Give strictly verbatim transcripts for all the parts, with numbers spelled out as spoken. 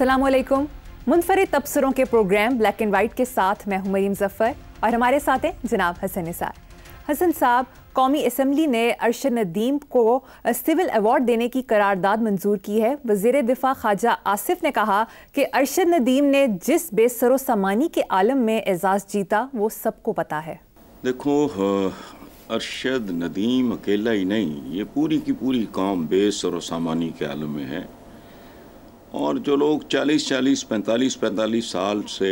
अस्सलाम वालेकुम। मुनफरिद तबसरों के प्रोग्राम ब्लैक एंड वाइट के साथ मैं हूं मरीम ज़फ़र और हमारे साथ हैं जनाब हसन निसार। हसन साहब, कौमी असम्बली ने अरशद नदीम को सिविल अवार्ड देने की करारदाद मंजूर की है। वज़ीर दिफा ख्वाजा आसिफ ने कहा कि अरशद नदीम ने जिस बेसरो सामानी के आलम में एजाज़ जीता वो सबको पता है। देखो, अरशद नदीम अकेला ही नहीं, ये पूरी की पूरी कौम बेसरो सामानी के आलम में है। और जो लोग चालीस चालीस पैंतालीस पैंतालीस साल से,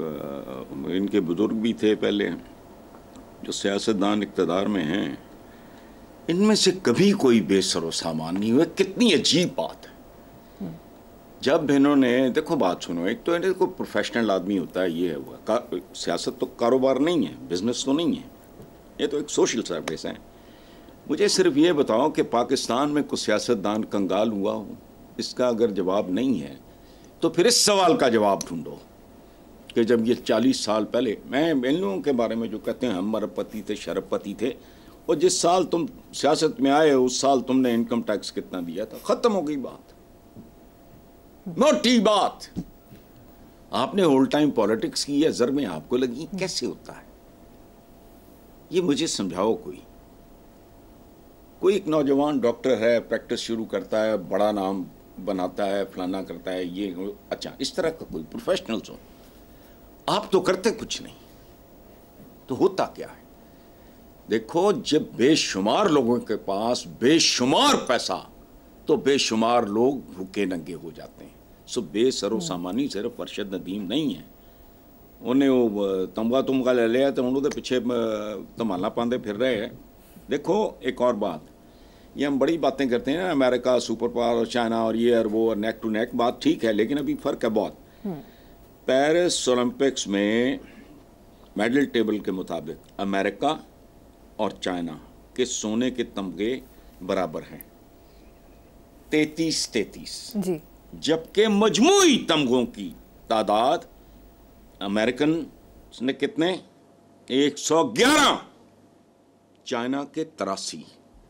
इनके बुज़ुर्ग भी थे पहले, जो सियासतदान इक़्तिदार में हैं, इनमें से कभी कोई बेसरो सामान नहीं हुआ। कितनी अजीब बात है। जब इन्होंने, देखो बात सुनो, एक तो इन्हें कोई प्रोफेशनल आदमी होता है, ये है हुआ, सियासत तो कारोबार नहीं है, बिजनेस तो नहीं है, ये तो एक सोशल सर्विस है। मुझे सिर्फ ये बताओ कि पाकिस्तान में कोई सियासतदान कंगाल हुआ हो? इसका अगर जवाब नहीं है तो फिर इस सवाल का जवाब ढूंढो कि जब ये चालीस साल पहले, मैं इन लोगों के बारे में जो कहते हैं हम अरबपति थे, शरबपति थे, और जिस साल तुम सियासत में आए उस साल तुमने इनकम टैक्स कितना दिया था, ख़त्म हो गई बात, मोटी बात। आपने होल टाइम पॉलिटिक्स की है, ज़र में आपको लगी, कैसे होता है ये? मुझे समझाओ। कोई कोई एक नौजवान डॉक्टर है, प्रैक्टिस शुरू करता है, बड़ा नाम बनाता है, फलाना करता है, ये अच्छा, इस तरह का कोई प्रोफेशनल्स हो। आप तो करते कुछ नहीं, तो होता क्या है? देखो, जब बेशुमार लोगों के पास बेशुमार पैसा, तो बेशुमार लोग भूखे नंगे हो जाते हैं। सो बेसरो सामानी सिर्फ अरशद नदीम नहीं है। उन्हें वो तमगा तुमगा ले लिया तो उन्होंने पीछे तमाला पांदे फिर रहे हैं। देखो, एक और बात, ये हम बड़ी बातें करते हैं ना, अमेरिका सुपर पावर, चाइना और ये और वो और नेक टू नेक, बात ठीक है, लेकिन अभी फ़र्क है बहुत। पेरिस ओलंपिक्स में मेडल टेबल के मुताबिक अमेरिका और चाइना के सोने के तमगे बराबर हैं, तैतीस तैतीस जी, जबकि मजमूई तमगों की तादाद अमेरिकन ने कितने, एक सौ ग्यारह, चाइना के तिरासी।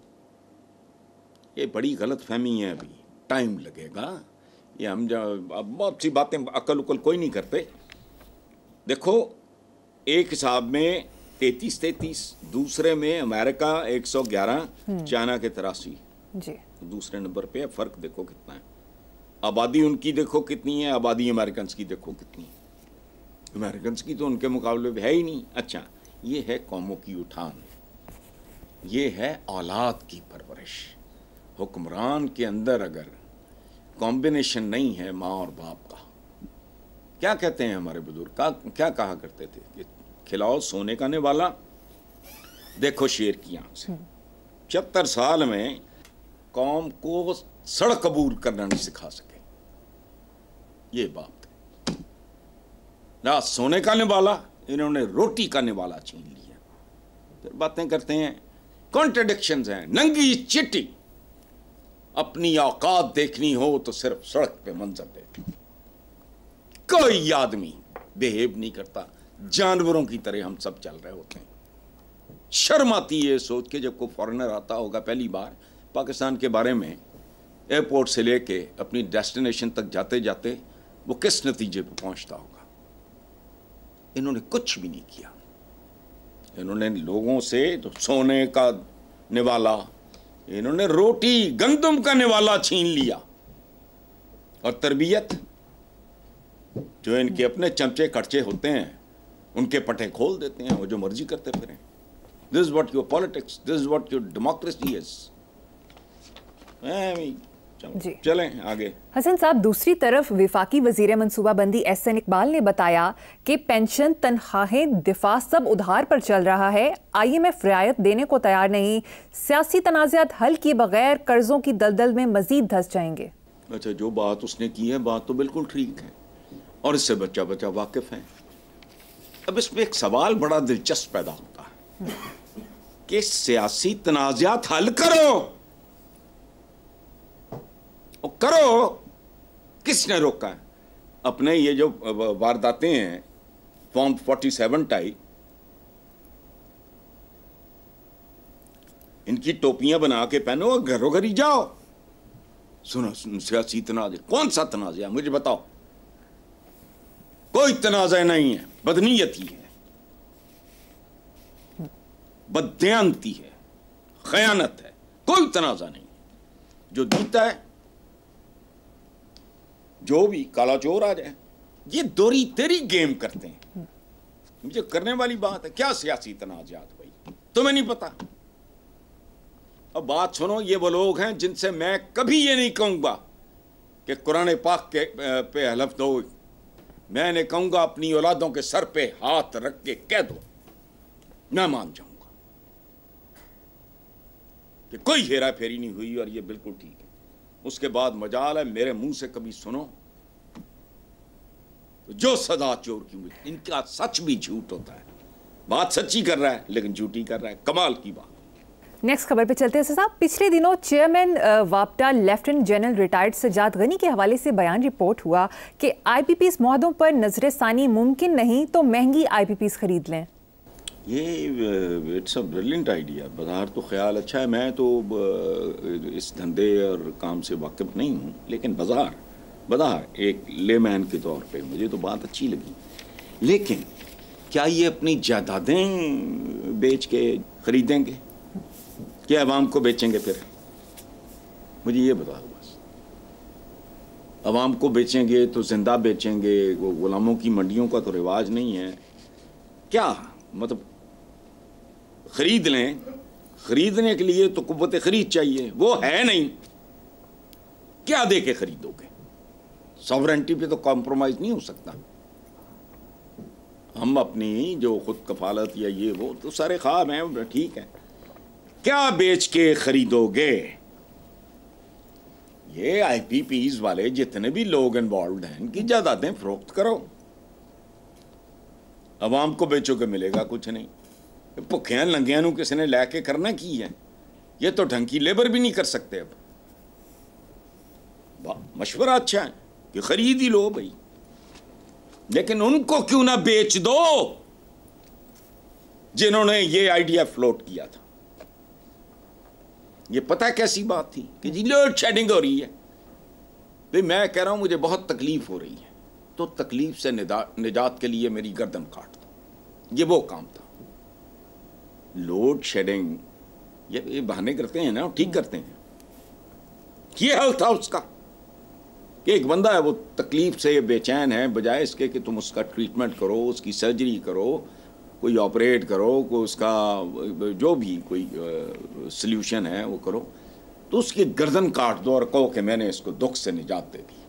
ये बड़ी गलत फहमी है, अभी टाइम लगेगा। ये हम जब बहुत सी बातें अकल उकल कोई नहीं करते। देखो, एक हिसाब में तैतीस तैतीस, दूसरे में अमेरिका एक सौ ग्यारह, चाइना के तिरासी जी, दूसरे नंबर पे है। फ़र्क देखो कितना है। आबादी उनकी देखो कितनी है, आबादी अमेरिकन की देखो कितनी है। अमेरिकन की तो उनके मुकाबले में है ही नहीं। अच्छा, ये है कौमों की उठान, ये है औलाद की परवरिश। हुक्मरान के अंदर अगर कॉम्बिनेशन नहीं है माँ और बाप का, क्या कहते हैं हमारे बुजुर्ग का, क्या कहा करते थे कि खिलाओ सोने का निवाला, देखो शेर की आंख से। पचहत्तर साल में कौम को सड़क कबूल करना नहीं सिखा सके, ये बात है ना। सोने का निवाला, इन्होंने रोटी का निवाला छीन लिया। फिर बातें करते हैं, कॉन्ट्रडिक्शंस हैं, नंगी चिट्टी। अपनी औकात देखनी हो तो सिर्फ सड़क पे मंजर देख। कोई आदमी बिहेव नहीं करता, जानवरों की तरह हम सब चल रहे होते हैं। शर्म आती है सोच के, जब कोई फॉरेनर आता होगा पहली बार पाकिस्तान के बारे में, एयरपोर्ट से लेके अपनी डेस्टिनेशन तक जाते जाते वो किस नतीजे पे पहुंचता होगा। इन्होंने कुछ भी नहीं किया। इन्होंने लोगों से तो सोने का निवाला, इन्होंने रोटी गंदम का निवाला छीन लिया। और तरबियत, जो इनके अपने चमचे कड़चे होते हैं, उनके पटे खोल देते हैं, वो जो मर्जी करते फिरें। This is what your politics, this is what your democracy is. जी, चलें आगे। हसन साहब, दूसरी तरफ विफाकी वजीर मनसूबाबंदी एहसन इकबाल ने बताया कि पेंशन, तनख्वाहें, दिफा सब उधार पर चल रहा है। आई एम एफ रियायत देने को तैयार नहीं। सियासी तनाज़ात हल किए बगैर कर्जों की दलदल में मजीद धंस जाएंगे। अच्छा, जो बात उसने की है, बात तो बिल्कुल ठीक है और इससे बच्चा बच्चा वाकिफ है। अब इसमें एक सवाल बड़ा दिलचस्प पैदा होता है कि सियासी तनाज़ात हल करो, और करो, किसने रोका है? अपने ये जो वारदातें हैं, फॉर्म सैंतालीस टाइप, इनकी टोपियां बना के पहनो और घरों घर ही जाओ। सुनो, सियासी तनाज़ा, कौन सा तनाज़ा है मुझे बताओ? کوئی تنازع نہیں ہے، بدنیتی ہے، بددیانتی ہے، خیانت ہے، کوئی تنازع نہیں. جو جیتا ہے جو بھی کالا چور آ جائے. یہ دوری تیری گیم کرتے ہیں. مجھے کرنے والی بات ہے کیا سیاسی تنازعات بھائی، تمہیں نہیں پتا. اب بات سنو، یہ وہ لوگ ہیں جن سے میں کبھی یہ نہیں کہوں گا کہ قرآن پاک کے پہ حلف دو. میں نے کہوں گا اپنی اولادوں کے سر پہ ہاتھ رکھ کے کہہ دو، میں مان جاؤں گا کہ کوئی ہیرا پھیری نہیں ہوئی اور یہ بالکل ٹھیک ہے. اس کے بعد مجال ہے میرے منہ سے کبھی سنو جو سزا چور کی ہوئی. ان کا سچ بھی جھوٹ ہوتا ہے، بات سچی کر رہا ہے لیکن جھوٹی کر رہا ہے. کمال کی بات. نیکسٹ خبر پہ چلتے ہیں صاحب. پچھلے دنوں چیئرمین واپٹا lieutenant general retired Sajjad Ghani کے حوالے سے بیان رپورٹ ہوا کہ آئی پی پیز معاہدوں پر نظر ثانی ممکن نہیں تو مہنگی آئی پی پیز خرید لیں. یہ اٹس اے بریلینٹ آئیڈیا. بظاہر تو خیال اچھا ہے، میں تو اس دھندے اور کام سے واقف نہیں ہوں، لیکن بظاہر بظاہر ایک لے مین کے طور پہ مجھے تو بات اچھی لگی. لیکن کیا یہ اپنی جائیدادیں بیچ کے خریدیں گے کہ عوام کو بیچیں گے؟ پھر مجھے یہ بتاؤ بس. عوام کو بیچیں گے تو زندہ بیچیں گے، وہ غلاموں کی منڈیوں کا تو رواج نہیں ہے. کیا مطلب خرید لیں؟ خریدنے کے لیے تو قوت خرید چاہیے، وہ ہے نہیں. کیا دے کے خریدو گے؟ ساورنٹی پہ تو کمپرومائز نہیں ہو سکتا. ہم اپنی جو خود کفالت یا یہ وہ تو سارے خواب ہیں، ٹھیک ہے. کیا بیچ کے خریدو گے؟ یہ آئی پی پیز والے جتنے بھی لوگ انوالوڈ ہیں ان کی جائیدادیں فروخت کرو. عوام کو بیچو کے ملے گا کچھ نہیں. بھکھیاں لنگیاں نو کسی نے لے کے کرنا کی ہے؟ یہ تو ڈھنگ کی لیبر بھی نہیں کر سکتے. اب مشورہ اچھا ہے کہ خرید ہی لو بھائی، لیکن ان کو کیوں نہ بیچ دو جنہوں نے یہ آئیڈیا فلوٹ کیا تھا. یہ پتہ کیسی بات تھی کہ جی لوڈ شیڈنگ ہو رہی ہے. بھائی میں کہہ رہا ہوں مجھے بہت تکلیف ہو رہی ہے تو تکلیف سے نجات کے لیے میری گردن کاٹ دو. یہ وہ کام تھا. لوڈ شیڈنگ یہ بہانے کرتے ہیں نا، ٹھیک کرتے ہیں. یہ حل تھا اس کا کہ ایک بندہ ہے وہ تکلیف سے بے چین ہے، بجائے اس کے کہ تم اس کا ٹریٹمنٹ کرو، اس کی سرجری کرو، کوئی آپریٹ کرو، کوئی اس کا جو بھی کوئی سلیوشن ہے وہ کرو، تو اس کی گردن کاٹ دو اور کہو کہ میں نے اس کو دکھ سے نجات دے دی.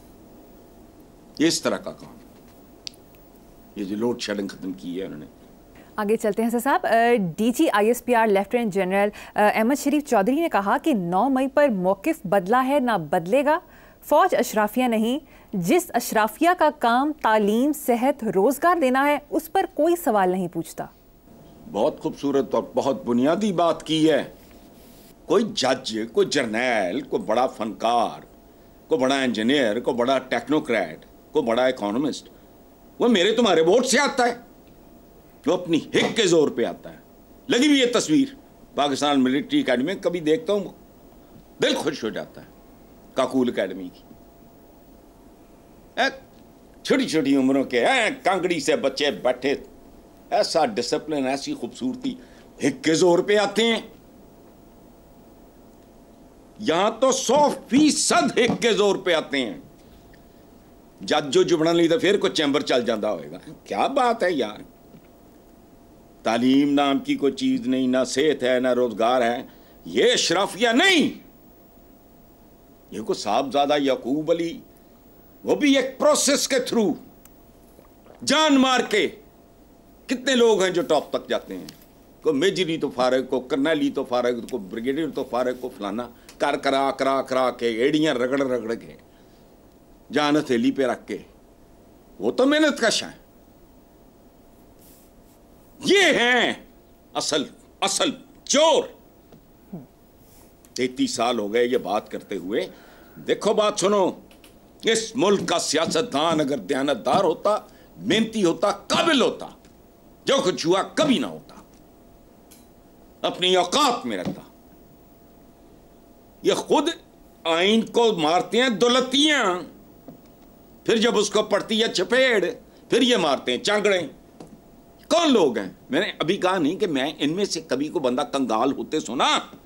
اس طرح کا کام یہ جو لوڈ شیڈنگ ختم کی ہے انہوں نے. آگے چلتے ہیں صاحب. D G I S P R lieutenant general Ahmed Sharif Chaudhry نے کہا کہ نو مئی پر موقف بدلا ہے نہ بدلے گا. فوج اشرافیہ نہیں، جس اشرافیہ کا کام تعلیم، صحت، روزگار دینا ہے اس پر کوئی سوال نہیں پوچھتا. بہت خوبصورت اور بہت بنیادی بات کی ہے. کوئی جج، کوئی جرنیل، کوئی بڑا فنکار، کوئی بڑا انجینئر، کوئی بڑا ٹیکنوکریٹ، کوئی بڑا اکانومسٹ وہ میرے تمہارے ووٹ سے آتا ہے، وہ اپنی ہک کے زور پہ آتا ہے. لگی ہوئی یہ تصویر پاکستان ملٹری اکیڈمی میں کبھی دیکھتا ہوں دل خوش ہو جاتا ہے. کاکول اکیڈمی کی چھوٹی چھوٹی عمروں کے کانگڑی سے بچے بیٹھے، ایسا ڈسپلن، ایسی خوبصورتی، ہک کے زور پہ آتے ہیں. یہاں تو سو فیصد ہک کے زور پہ آتے ہیں. جج جو جبڑا نہیں تو پھر کوئی چیمبر چل جاتا ہوئے گا. کیا بات ہے یار. تعلیم نام کی کوئی چیز نہیں، نہ صحت ہے، نہ روزگار ہے. یہ اشرافیہ نہیں. یہ کو صاحبزادہ یعقوب علی وہ بھی ایک پروسیس کے تھرو جان مار کے کتنے لوگ ہیں جو ٹاپ تک جاتے ہیں. کو میجری تو فارغ، کو کرنیلی تو فارغ، کو بریگیڈیئر تو فارغ، کو فلانا کر کرا کرا کرا کے ایڑیاں رگڑ رگڑ کے جان ہتھیلی پہ رکھ کے وہ تو محنت کش ہیں. یہ ہیں اصل اصل چور. تینتیس سال ہو گئے یہ بات کرتے ہوئے. دیکھو بات سنو، اس ملک کا سیاستدان اگر دیانتدار ہوتا، محنتی ہوتا، قابل ہوتا، جو کچھ ہوا کبھی نہ ہوتا، اپنی اوقات میں رہتا. یہ خود آئین کو مارتے ہیں دولتیاں، پھر جب اس کو پڑتی ہے چپیڑ پھر یہ مارتے ہیں چانگڑے. کون لوگ ہیں؟ میں نے ابھی کہا نہیں کہ میں ان میں سے کبھی کو بندہ کنگال ہوتے سنا.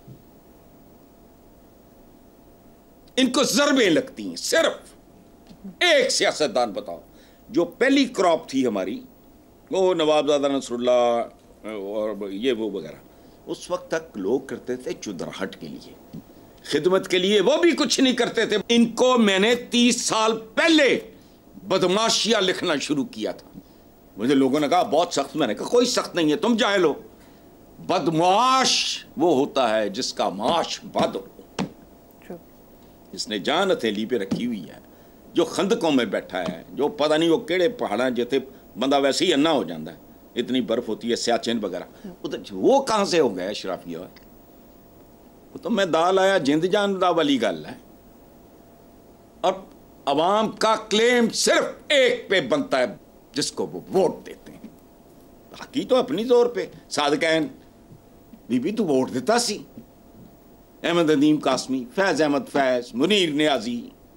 ان کو ضربیں لگتی ہیں. صرف ایک سیاستدان بتاؤ جو پہلی کراپ تھی ہماری، وہ نواب زادہ نصر اللہ اور یہ وہ وغیرہ، اس وقت تک لوگ کرتے تھے چودراہٹ کے لیے، خدمت کے لیے، وہ بھی کچھ نہیں کرتے تھے. ان کو میں نے تیس سال پہلے بدماشیاں لکھنا شروع کیا تھا. مجھے لوگوں نے کہا بہت سخت. میں نے کہا کوئی سخت نہیں ہے، تم جاہل ہو. بدمعاش وہ ہوتا ہے جس کا معاش بد ہو، جس نے جان ہتھیلی پہ رکھی ہوئی ہے، جو خندقوں میں بیٹھا ہے، جو پتہ نہیں وہ کیڑے پہاڑاں جیتے بندہ ویسے ہی انا ہو جاتا ہے، اتنی برف ہوتی ہے سیاچن وغیرہ. وہ کہاں سے ہو گیا اشرافیہ؟ وہ تو میں دال آیا جند جان دا والی گل ہے. اور عوام کا کلیم صرف ایک پہ بنتا ہے جس کو وہ ووٹ دیتے ہیں. باقی تو اپنی زور پہ. صادقین بی بی تو ووٹ دیتا سی، احمد ندیم قاسمی، فیض احمد فیض، منیر نیازی.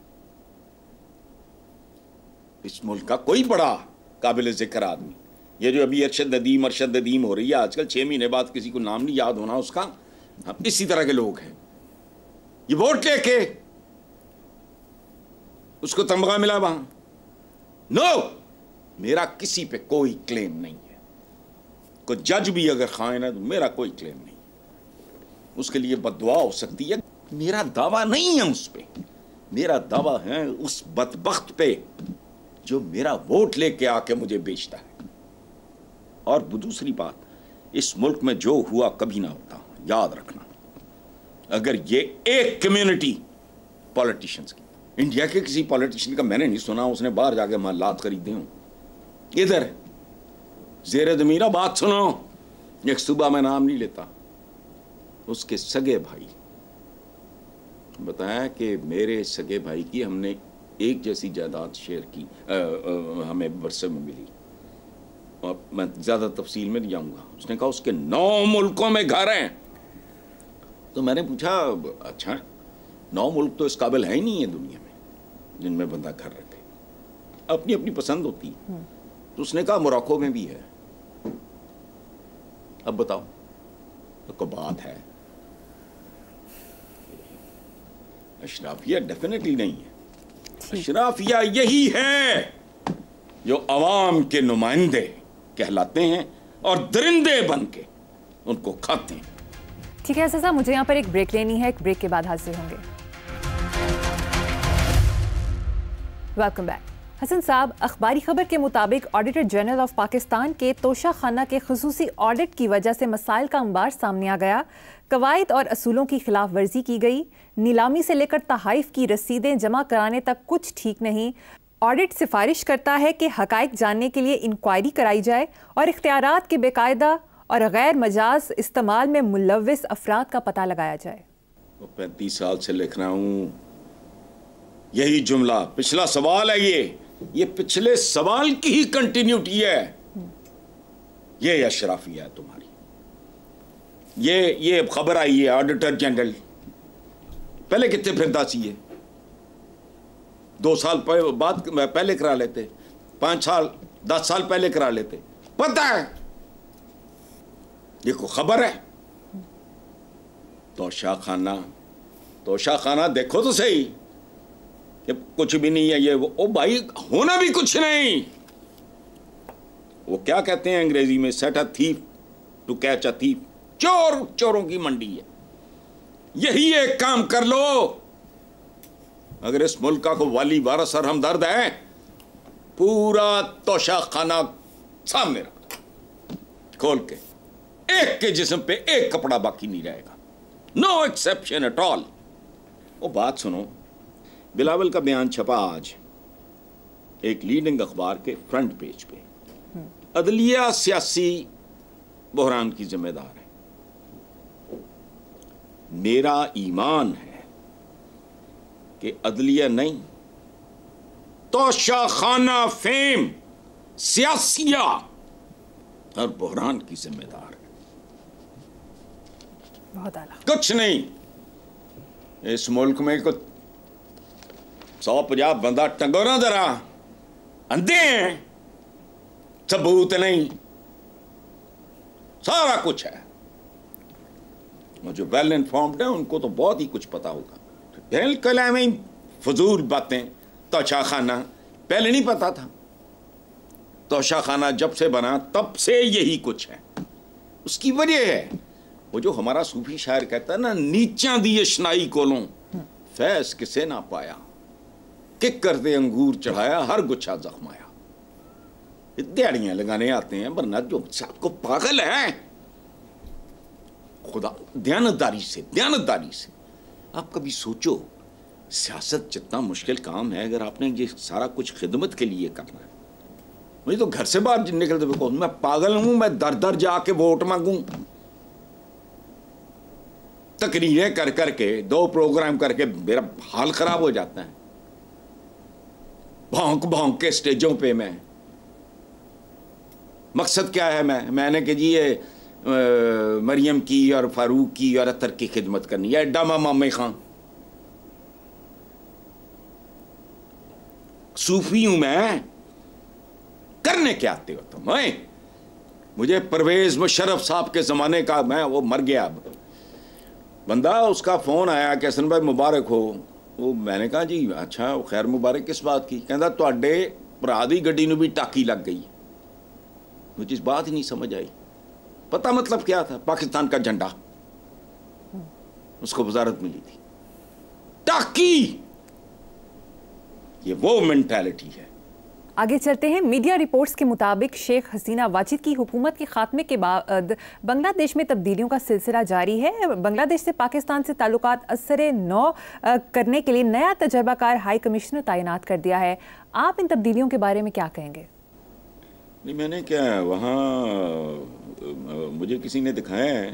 اس ملک کا کوئی بڑا قابل ذکر آدمی. یہ جو ابھی ارشد ندیم ارشد ندیم ہو رہی ہے آج کل، چھ مہینے بعد کسی کو نام نہیں یاد ہونا اس کا. ہم اسی طرح کے لوگ ہیں. یہ ووٹ لے کے اس کو تمغہ ملا وہاں. نو، میرا کسی پہ کوئی کلیم نہیں ہے. کوئی جج بھی اگر خائن ہے تو میرا کوئی کلیم نہیں. اس کے لیے بد دعا ہو سکتی ہے. میرا دعویٰ نہیں ہے اس پہ. میرا دعویٰ ہے اس بدبخت پہ جو میرا ووٹ لے کے آ کے مجھے بیچتا ہے. اور دوسری بات، اس ملک میں جو ہوا کبھی نہ ہوتا. یاد رکھنا، اگر یہ ایک کمیونٹی پولیٹیشنز کی، انڈیا کے کسی پولیٹیشن کا میں نے نہیں سنا اس نے باہر جا کے محلات خریدے ہوں. ادھر زیر زمین بات سنو، ایک صوبہ میں نام نہیں لیتا، اس کے سگے بھائی بتایا کہ میرے سگے بھائی کی ہم نے ایک جیسی جائیداد شیئر کی، آ, آ, ہمیں ورثے میں ملی. اور میں زیادہ تفصیل میں نہیں جاؤں گا. اس نے کہا اس کے نو ملکوں میں گھر ہیں. تو میں نے پوچھا اچھا نو ملک تو اس قابل ہے ہی نہیں ہے دنیا میں جن میں بندہ گھر رکھے. اپنی اپنی پسند ہوتی ہے. تو اس نے کہا موراکو میں بھی ہے. اب بتاؤ کوئی بات ہے؟ اشرافیہ ڈیفینیٹلی نہیں ہے. اشرافیہ یہی ہے جو عوام کے نمائندے کہلاتے ہیں اور درندے بن کے ان کو کھاتے ہیں. ٹھیک ہے حسن صاحب، مجھے یہاں پر ایک بریک لینی ہے. ایک بریک کے بعد حاضر ہوں گے. Welcome back. حسن صاحب، اخباری خبر کے مطابق آڈیٹر جنرل آف پاکستان کے توشہ خانہ کے خصوصی آڈٹ کی وجہ سے مسائل کا انبار سامنے آ گیا. قواعد اور اصولوں کی خلاف ورزی کی گئی. نیلامی سے لے کر تحائف کی رسیدیں جمع کرانے تک کچھ ٹھیک نہیں. آڈٹ سفارش کرتا ہے کہ حقائق جاننے کے لیے انکوائری کرائی جائے اور اختیارات کے باقاعدہ اور غیر مجاز استعمال میں ملوث افراد کا پتہ لگایا جائے. پینتیس سال سے لکھ رہا ہوں یہی جملہ. پچھلا سوال ہے یہ یہ پچھلے سوال کی ہی کنٹینیوٹی ہے. یہ اشرافیہ ہے تمہاری. یہ یہ خبر آئی ہے آڈیٹر جنرل. پہلے کتنے پھردا سی ہے؟ دو سال بعد پہلے کرا لیتے، پانچ سال دس سال پہلے کرا لیتے. پتہ ہے یہ کو خبر ہے. توشہ خانہ توشہ خانہ دیکھو تو صحیح، یہ کچھ بھی نہیں ہے. یہ وہ بھائی ہونا بھی کچھ نہیں. وہ کیا کہتے ہیں انگریزی میں، set a thief to catch a thief. چور چوروں کی منڈی ہے. یہی ایک کام کر لو. اگر اس ملک کا کوئی والی وارث اور ہمدرد ہے، پورا توشہ خانہ سامنے رکھ کھول کے، ایک کے جسم پہ ایک کپڑا باقی نہیں رہے گا. No exception at all. وہ بات سنو، بلاول کا بیان چھپا آج ایک لیڈنگ اخبار کے فرنٹ پیج پہ. عدلیہ سیاسی بحران کی ذمہ دار ہے. میرا ایمان ہے کہ عدلیہ نہیں، توشہ خانہ فیم سیاسیہ اور بحران کی ذمہ دار ہے. بہت اعلیٰ. کچھ نہیں. اس ملک میں کچھ سو پنجاب بندہ ٹنگورا ذرا اندھے ہیں. सबूत नहीं, सारा कुछ है। वो जो वेल इन्फॉर्म्ड है उनको तो बहुत ही कुछ पता होगा। बिल्कुल हमें फजूल बातें। तोशा खाना पहले नहीं पता था, तोशा खाना जब से बना तब से यही कुछ है। उसकी वजह है वो जो हमारा सूफी शायर कहता है ना, नीचा दी अशनाई कोलों फैस किसे ना पाया, किक करते अंगूर चढ़ाया हर गुच्छा जख्माया। दिहाड़ियां लगाने आते हैं, वरना जो आपको पागल है। खुदा दयानतदारी से दयानतदारी से आप कभी सोचो, सियासत जितना मुश्किल काम है, अगर आपने ये सारा कुछ खिदमत के लिए करना है। मुझे तो घर से बाहर निकलते हुए कहूँ मैं पागल हूं, मैं दर दर जाके वोट मांगूं, तकरीरें कर करके, दो प्रोग्राम करके मेरा हाल खराब हो जाता है। भौंक भौंक के स्टेजों पे मैं, मकसद क्या है? मैं मैंने कि जी ये मरियम की और फारूक की और अतर की खिदमत करनी है, डामा मामे खां। सूफी हूं मैं, करने क्या आते हो तुम? है मुझे परवेज मुशर्रफ साहब के जमाने का, मैं वो मर गया अब बंदा, उसका फोन आया कि हसन भाई मुबारक हो। वो मैंने कहा जी अच्छा, खैर मुबारक किस बात की? कहता तुहाडे भरा दी गड्डी नूं भी टाकी लग गई। मुझे इस बात ही नहीं समझ आई। पता मतलब क्या था? पाकिस्तान का झंडा उसको वजारत मिली थी, टाकी। ये वो मेंटालिटी है। आगे चलते हैं। मीडिया रिपोर्ट्स के मुताबिक शेख हसीना वाजिद की हुकूमत के खात्मे के बाद बांग्लादेश में तब्दीलियों का सिलसिला जारी है। बांग्लादेश से पाकिस्तान से ताल्लुकात असर नौ करने के लिए नया तजर्बाकार हाई कमिश्नर तैनात कर दिया है। आप इन तब्दीलियों के बारे में क्या कहेंगे? नहीं, मैंने क्या वहाँ मुझे किसी ने दिखाया है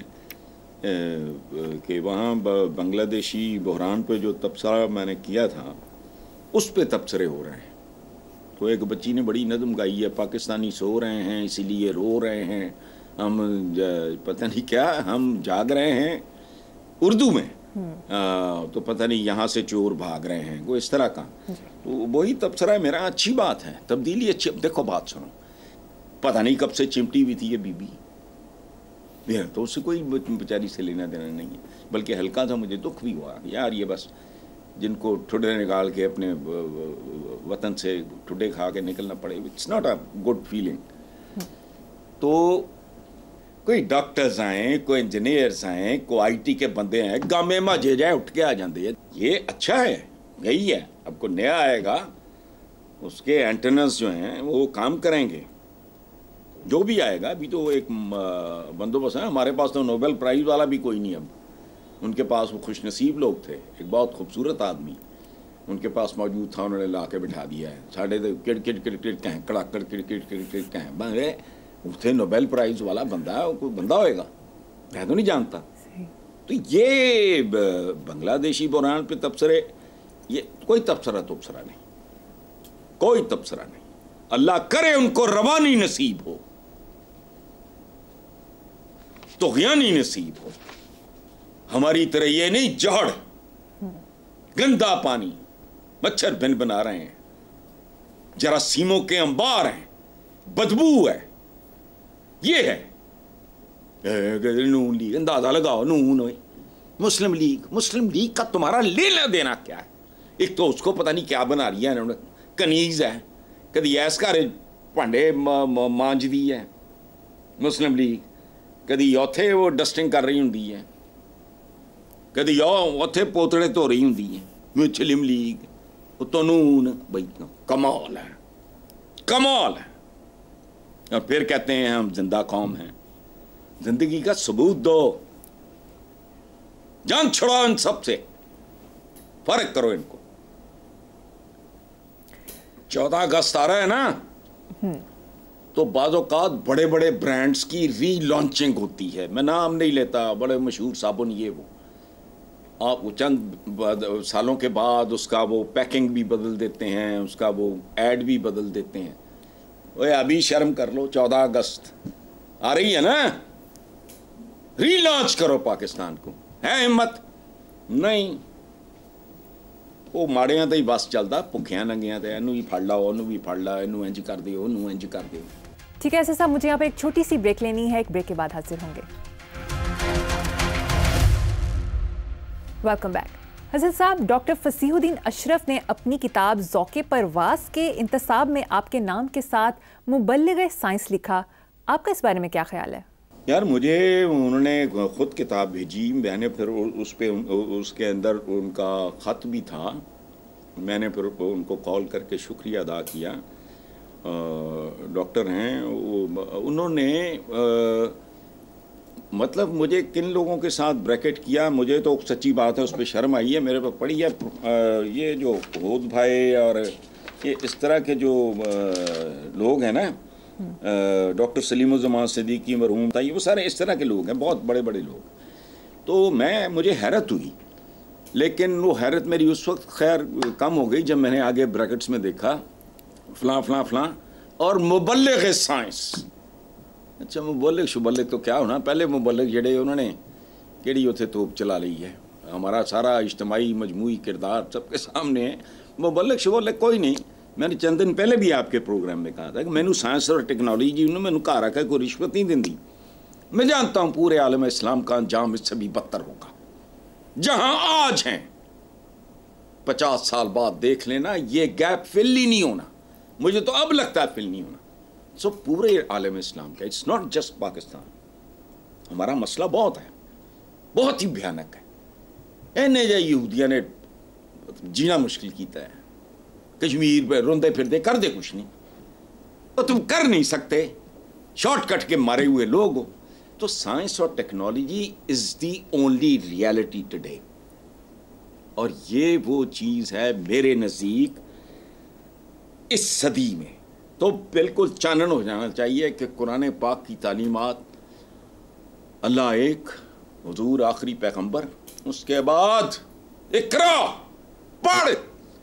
कि वहाँ बांग्लादेशी बहरान पे जो तबसरा मैंने किया था उस पे तबसरे हो रहे हैं। तो एक बच्ची ने बड़ी नज़म गाई है, पाकिस्तानी सो रहे हैं इसीलिए रो रहे हैं, हम पता नहीं क्या, हम जाग रहे हैं उर्दू में, आ, तो पता नहीं यहाँ से चोर भाग रहे हैं, वो इस तरह का। तो वही तबसरा है मेरा। अच्छी बात है, तब्दीली अच्छी। देखो बात सुनो, पता नहीं कब से चिमटी हुई थी ये बीबी, तो उससे कोई बेचारी से लेना देना नहीं है, बल्कि हल्का सा मुझे दुख भी हुआ यार, ये बस जिनको ठुडे निकाल के अपने वतन से ठुडे खा के निकलना पड़े, it's not a good feeling. तो कोई डॉक्टर्स आए, कोई इंजीनियर्स आए, कोई आईटी के बंदे हैं, गामे माजे जाए उठ के आ जाते हैं, ये अच्छा है, यही है। अब कोई नया आएगा, उसके एंटेनेंस जो हैं वो काम करेंगे, जो भी आएगा। अभी तो एक बंदोबस्त है, हमारे पास तो नोबेल प्राइज़ वाला भी कोई नहीं। अब उनके पास वो खुशनसीब लोग थे, एक बहुत खूबसूरत आदमी उनके पास मौजूद था, उन्होंने ला के बिठा दिया है। साढ़े तो किड़ किड़ किड़ किड़ कहें, कड़ाकड़ किड़ किड़ किड़ किड़ कहें, बंदे उसे नोबेल प्राइज़ वाला बंदा है, कोई बंदा होएगा, मैं तो नहीं जानता। तो ये बांग्लादेशी बहरान पे तबसरे, ये कोई तबसरा तबसरा नहीं, कोई तबसरा नहीं। अल्लाह करे उनको रवानी नसीब हो, तुग़यानी नसीब हो, हमारी तरह ये नहीं जहड़, गंदा पानी, मच्छर बिन बना रहे हैं, जरासीमों के अंबार हैं, बदबू है, ये है। नून लीग, अंदाजा लगाओ, नून मुस्लिम लीग, मुस्लिम लीग का तुम्हारा लेना देना क्या है? एक तो उसको पता नहीं क्या बना रही है इन्होंने, कनीज है, कभी ऐस घर भांडे मांजदी है मुस्लिम लीग, कभी उत्थे वो डस्टिंग कर रही होंगी है, कभी उत्थे पोतड़े धो रही होंगी है मुस्लिम लीग, उतो नून। भाई कमाल है, कमाल है। और फिर कहते हैं हम जिंदा कौम हैं। जिंदगी का सबूत दो, जान छुड़ाओ इन सब से, फर्क करो इनको। चौदह अगस्त आ रहा है ना, तो बाज़ औक़ात बड़े बड़े ब्रांड्स की री लॉन्चिंग होती है। मैं नाम नहीं लेता, बड़े मशहूर साबुन ये वो, आप चंद सालों के बाद उसका वो पैकिंग भी बदल देते हैं, उसका वो एड भी बदल देते हैं। ओए अभी शर्म कर लो, चौदह अगस्त आ रही है ना, री लॉन्च करो पाकिस्तान को। है हिम्मत? नहीं, वो माड़ियां तो ही बस चलता, भुखियां नंगियां तो इनू भी फड़ लाओ, उन्नू भी फड़ ला, इनू इंज कर दिओ, उन्नू इंज कर दिओ। ٹھیک ہے ایسا صاحب، مجھے یہاں پر ایک چھوٹی سی بریک لینی ہے، ایک بریک کے بعد حاضر ہوں گے. Welcome back. حسن صاحب، ڈاکٹر فصیح الدین اشرف نے اپنی کتاب ذوق پرواز کے انتصاب میں آپ کے نام کے ساتھ مبلغ سائنس لکھا. آپ کا اس بارے میں کیا خیال ہے؟ یار مجھے انہوں نے خود کتاب بھیجی، میں نے پھر اس پہ اس کے اندر ان کا خط بھی تھا، میں نے پھر ان کو کال کر کے شکریہ ادا کیا. ڈاکٹر ہیں انہوں نے مطلب مجھے کن لوگوں کے ساتھ بریکٹ کیا، مجھے تو سچی بات ہے اس پہ شرم آئی ہے. میرے پہ پڑی ہے یہ جو ہود بھائی اور یہ اس طرح کے جو لوگ ہیں نا، ڈاکٹر سلیم الزمان صدیقی مرحوم تھا، یہ وہ سارے اس طرح کے لوگ ہیں، بہت بڑے بڑے لوگ. تو میں مجھے حیرت ہوئی، لیکن وہ حیرت میری اس وقت خیر کم ہو گئی جب میں نے آگے بریکٹس میں دیکھا فلاں فلاں فلاں اور مبلغ سائنس. اچھا مبلغ شبلغ تو کیا ہونا، پہلے مبلغ جڑے انہوں نے کیڑی اتنے توپ چلا لی ہے، ہمارا سارا اجتماعی مجموعی کردار سب کے سامنے ہے. مبلغ شبلغ کوئی نہیں. میں نے چند دن پہلے بھی آپ کے پروگرام میں کہا تھا کہ میں نے سائنس اور ٹیکنالوجی انہوں نے میں نے کہا رکھا ہے کوئی رشوت نہیں دیں دی. میں جانتا ہوں پورے عالم اسلام کا انجام اس سے بھی بدتر ہوگا. جہاں آج ہیں پچاس سال بعد دیکھ لینا یہ گیپ فل ہی نہیں ہونا. مجھے تو اب لگتا ہے فل نہیں ہونا. سو پورے عالم اسلام کا، اٹس ناٹ جسٹ پاکستان. ہمارا مسئلہ بہت ہے، بہت ہی بھیانک ہے. اینے جا یہودیاں نے جینا مشکل کیتا ہے. کشمیر پہ روندے پھردے کر دے کچھ نہیں، تو تم کر نہیں سکتے، شارٹ کٹ کے مارے ہوئے لوگ ہو. تو سائنس اور technology is the only reality today, اور یہ وہ چیز ہے میرے نزدیک اس صدی میں تو بالکل چانن ہو جانا چاہیے کہ قرآن پاک کی تعلیمات، اللہ ایک، حضور آخری پیغمبر، اس کے بعد اقرا، پڑھ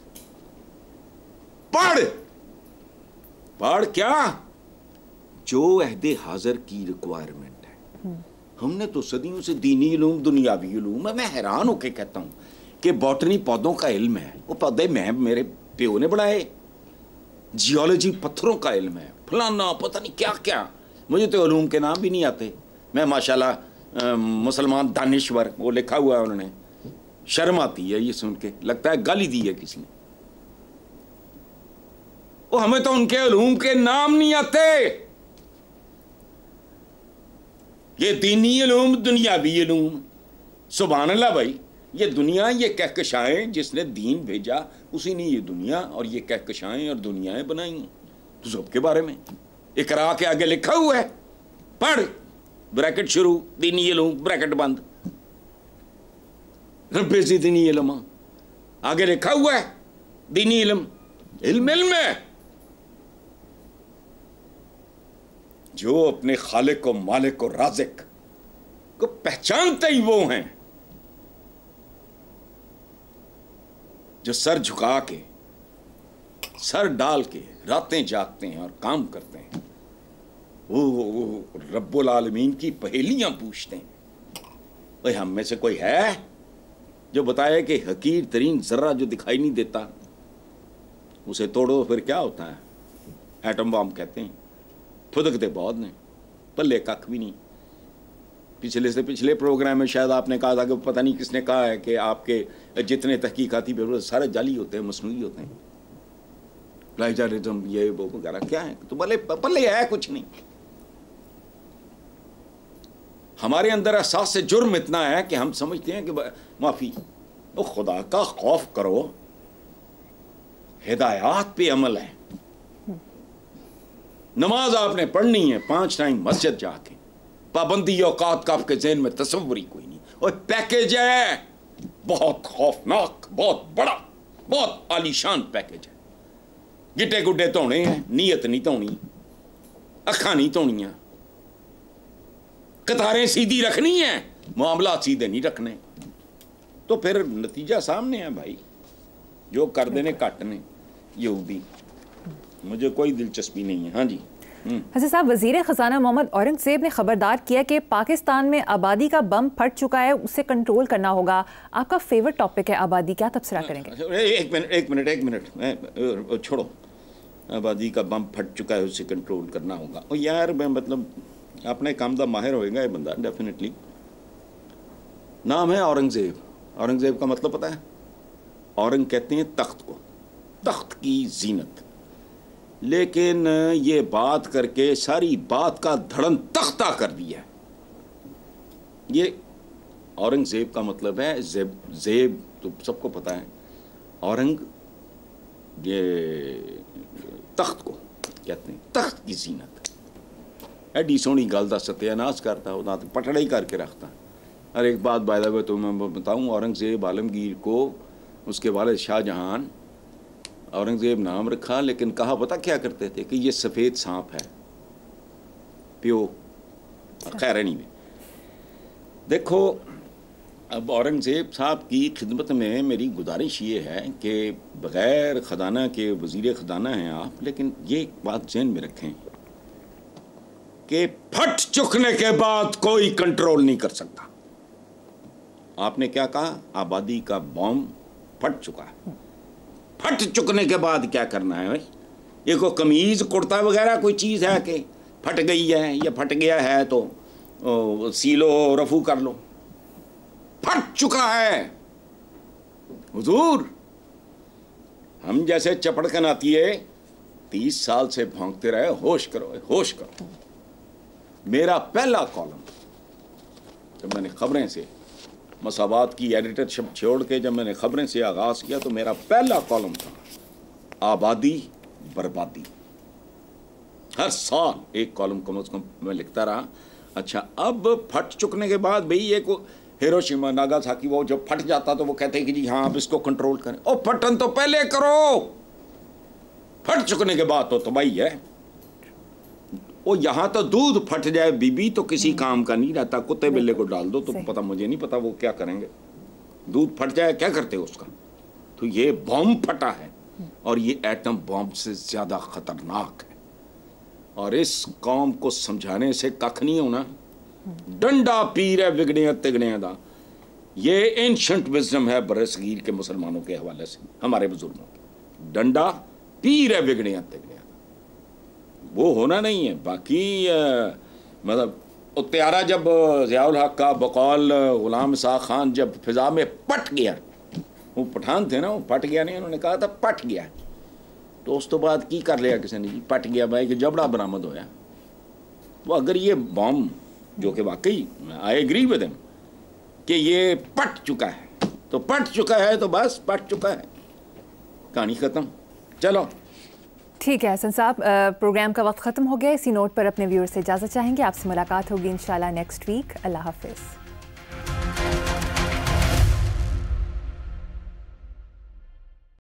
پڑھ پڑھ کیا جو عہد حاضر کی ریکوائرمنٹ ہے. ہم نے تو صدیوں سے دینی علوم، دنیاوی علوم، میں حیران ہو کے کہتا ہوں کہ باٹنی پودوں کا علم ہے، وہ پودے میں میرے پیو نے بڑھائے. جیولوجی پتھروں کا علم ہے، فلانا پتہ نہیں کیا کیا. مجھے تو علوم کے نام بھی نہیں آتے. میں ماشاءاللہ مسلمان دانشور وہ لکھا ہوا ہے انہوں نے، شرم آتی ہے یہ سن کے، لگتا ہے گالی دی ہے کسی نے. وہ ہمیں تو ان کے علوم کے نام نہیں آتے. یہ دینی علوم، دنیاوی علوم، سبحان اللہ بھائی. یہ دنیا، یہ کہکشائیں جس نے دین بھیجا اسی نے یہ دنیا اور یہ کہکشائیں اور دنیایں بنائی ہیں. تو سب کے بارے میں اقرا کے آگے لکھا ہوا ہے، پڑھ، بریکٹ شروع، دینی علوم، بریکٹ بند، ربیزی دینی علم، آگے لکھا ہوا ہے دینی علم. علم علم ہے. جو اپنے خالق و مالک و رازق کو پہچانتے ہی وہ ہیں جو سر جھکا کے، سر ڈال کے راتیں جاگتے ہیں اور کام کرتے ہیں. وہ رب العالمین کی پہیلیاں پوچھتے ہیں. بھئی ہم میں سے کوئی ہے جو بتائے کہ حقیر ترین ذرہ جو دکھائی نہیں دیتا اسے توڑو پھر کیا ہوتا ہے؟ ایٹم بام کہتے ہیں. پھدکتے بہت نے، پلے کک بھی نہیں. پچھلے سے پچھلے پروگرام میں شاید آپ نے کہا تھا کہ پتہ نہیں کس نے کہا ہے کہ آپ کے جتنے تحقیقاتی پیپر سارے جعلی ہوتے ہیں، مصنوعی ہوتے ہیں، پلیجرزم یہ وہ وغیرہ. کیا ہے تو بھلے پلے ہے کچھ نہیں. ہمارے اندر احساس سے جرم اتنا ہے کہ ہم سمجھتے ہیں کہ معافی، وہ خدا کا خوف کرو، ہدایات پہ عمل ہے. نماز آپ نے پڑھنی ہے پانچ ٹائم مسجد جا کے، پابندی اوقات کا آپ کے ذہن میں تصور ہی کوئی نہیں. اور پیکیج ہے بہت خوفناک، بہت بڑا، بہت عالیشان پیکیج ہے. گٹے گڈے دھونے ہیں، نیت نہیں دھونی، اکھاں نہیں دھونیاں، قطاریں سیدھی رکھنی ہیں، معاملات سیدھے نہیں رکھنے. تو پھر نتیجہ سامنے ہے بھائی. جو کر دینے کٹ نے یہودی، مجھے کوئی دلچسپی نہیں ہے. ہاں جی. حسن صاحب، وزیر خزانہ محمد اورنگزیب نے خبردار کیا کہ پاکستان میں آبادی کا بم پھٹ چکا ہے، اسے کنٹرول کرنا ہوگا. آپ کا فیورٹ ٹاپک ہے آبادی، کیا تبصرہ کریں گے؟ ایک منٹ ایک منٹ ایک منٹ چھوڑو. आबादी का बम फट चुका है, उसे कंट्रोल करना होगा। और यार मैं मतलब अपने काम का माहिर होएगा ये बंदा डेफिनेटली। नाम है औरंगज़ेब। औरंगज़ेब का मतलब पता है? औरंग कहते हैं तख्त को, तख्त की जीनत। लेकिन ये बात करके सारी बात का धड़न तख्ता कर दिया। ये औरंगज़ेब का मतलब है ज़ेब, ज़ेब तो सबको पता है। औरंग ये तख्त को कहते हैं, तख्त की जीनत। एडी सोहनी गल दा सत्यानाश करता, वो तो पटड़ा ही करके रखता। और एक बात बाय द वे तो मैं बताऊँ, औरंगज़ेब आलमगीर को उसके वालिद शाहजहां औरंगज़ेब नाम रखा, लेकिन कहा पता क्या करते थे कि ये सफ़ेद सांप है, प्यो। खैर नहीं में देखो, अब औरंगज़ेब साहब की खिदमत में मेरी गुजारिश ये है कि बग़ैर ख़जाना के वज़ीर ख़जाना हैं आप, लेकिन ये बात ज़हन में रखें कि फट चुकने के बाद कोई कंट्रोल नहीं कर सकता। आपने क्या कहा? आबादी का बॉम्ब फट चुका है। फट चुकने के बाद क्या करना है भाई? ये कोई कमीज़ कुर्ता वगैरह कोई चीज़ है कि फट गई है या फट गया है तो ओ, सीलो रफू कर लो। फट चुका है हुजूर। हम जैसे चपड़कन आती है, तीस साल से भौंकते रहे, होश करो होश करो। मेरा पहला कॉलम जब मैंने खबरें से मसावात की एडिटरशिप छोड़ के जब मैंने खबरें से आगाज़ किया तो मेरा पहला कॉलम था आबादी बर्बादी। हर साल एक कॉलम कम से कम मैं लिखता रहा। अच्छा, अब फट चुकने के बाद भाई ये को हिरोशिमा नागासाकी वो जब फट जाता तो वो कहते हैं कि जी हाँ आप इसको कंट्रोल करें। ओ फटन तो पहले करो, फट चुकने के बाद तो तबाही है। वो यहाँ तो दूध फट जाए बीबी तो किसी काम का नहीं रहता, कुत्ते बिल्ले को डाल दो तो पता, मुझे नहीं पता वो क्या करेंगे। दूध फट जाए क्या करते हो उसका? तो ये बॉम्ब फटा है और ये एटम बॉम्ब से ज़्यादा ख़तरनाक है। और इस कौम को समझाने से कख नहीं होना। डंडा पीर है बिगड़िया तिगड़िया दा। ये एंशंट विज़डम है बरसगीर के मुसलमानों के हवाले से, हमारे बुजुर्गों की। डंडा पीर है बिगड़िया तिगड़िया दा, वो होना नहीं है। बाकी मतलब त्यारा जब ज़ियाउल हक का बकौल गुलाम साह खान जब फिजा में पट गया, वो पठान थे ना, वो पट गया नहीं, उन्होंने कहा था पट गया, तो उस तो बाद की कर लिया किसी ने जी, पट गया भाई कि जबड़ा बरामद होया। वो अगर ये बॉम्ब जो कि वाकई आई एग्री विद हिम कि ये पट चुका है तो पट चुका है तो बस पट चुका है, कहानी ख़त्म। चलो ठीक है हसन साहब, प्रोग्राम का वक्त ख़त्म हो गया। इसी नोट पर अपने व्यूअर्स से इजाज़त चाहेंगे। आपसे मुलाकात होगी इंशाल्लाह नेक्स्ट वीक। अल्लाह हाफिज़।